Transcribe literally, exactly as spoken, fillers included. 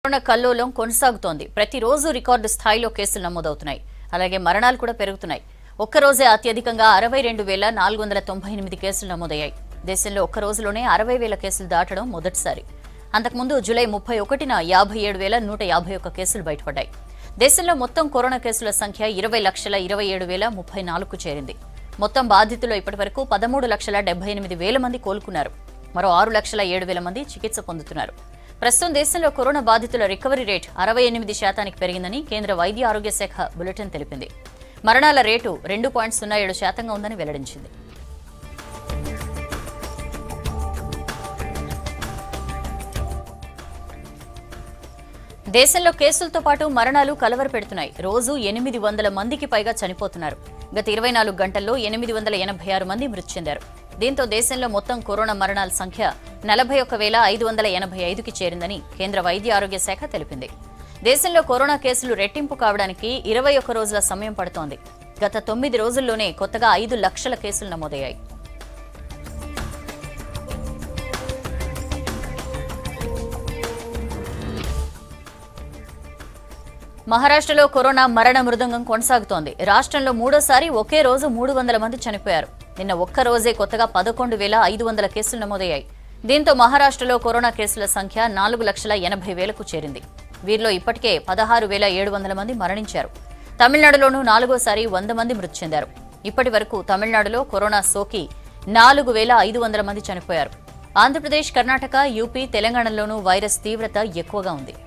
Corona కల్లోలం కొనసాగుతోంది. ప్రతిరోజు రికార్డు స్థాయిలో కేసులు నమోదవుతున్నాయి. అలాగే మరణాలు కూడా పెరుగుతున్నాయి. ఒక్కరోజే అత్యధికంగా అరవై రెండు వేల నాలుగు వందల తొంభై ఎనిమిది కేసులు నమోదయ్యాయి. దేశంలో ఒక్క రోజులోనే అరవై వేల కేసులు దాటడం మొదటిసారి. అంతకుముందు జూలై ముప్పై ఒకటిన యాభై ఏడు వేల నూట యాభై ఒక్క కేసులు బయటపడ్డాయి. దేశంలో మొత్తం కరోనా కేసుల సంఖ్య ఇరవై లక్షల ఇరవై ఏడు వేల ముప్పై నాలుగుకు చేరింది. మొత్తం బాధితులు ఇప్పటి వరకు పదమూడు లక్షల డెబ్బై ఎనిమిది వేల మంది కోలుకున్నారు. మరో ఆరు లక్షల ఏడు వేల మంది చికిత్స పొందుతున్నారు. ప్రస్తుతం దేశంలో కరోనా బాధితుల రికవరీ రేట్ అరవై ఎనిమిది శాతానికి పెరిగిందని కేంద్ర వైద్య ఆరోగ్య శాఖ బులెటిన్ తెలిపింది. మరణాల రేటు రెండు పాయింట్ సున్నా ఏడు శాతంగా ఉందని వెల్లడించింది. దేశంలో కేసులతో పాటు మరణాలు కలవర పెడుతున్నాయి. రోజు ఎనిమిది వందల మందికి పైగా చనిపోతున్నారు. గత ఇరవై నాలుగు గంటల్లో ఎనిమిది వందల ఎనభై ఆరు మంది మృతి చెందారు. దీంతో దేశంలో మొత్తం కరోనా మరణాల సంఖ్య నలభై ఒక్క వేల ఐదు వందల ఎనభై ఐదుకి చేరిందని కేంద్ర వైద్య ఆరోగ్య శాఖ తెలిపింది. దేశంలో కరోనా కేసులు రెట్టింపు కావడానికి ఇరవై ఒక్క రోజుల సమయం పడుతోంది. గత తొమ్మిది రోజుల్లోనే కొత్తగా ఐదు లక్షల కేసులు నమోదయ్యాయి. మహారాష్ట్రలో కరోనా మరణ మృదంగం కొనసాగుతోంది. రాష్ట్రంలో మూడోసారి ఒకే రోజు మూడు వందల మంది చనిపోయారు. నిన్న ఒక్క రోజే కొత్తగా పదకొండు వేల ఐదు వందల కేసులు నమోదయ్యాయి. దీంతో మహారాష్ట్రలో కరోనా కేసుల సంఖ్య నాలుగు లక్షల ఎనభై వేలకు చేరింది. వీరిలో ఇప్పటికే పదహారు వేల ఏడు వందల మంది మరణించారు. తమిళనాడులోనూ నాలుగోసారి వంద మంది మృతి చెందారు. ఇప్పటి వరకు తమిళనాడులో కరోనా సోకి నాలుగు వేల ఐదు వందల మంది చనిపోయారు. ఆంధ్రప్రదేశ్, కర్ణాటక, యూపీ, తెలంగాణలోనూ వైరస్ తీవ్రత ఎక్కువగా ఉంది.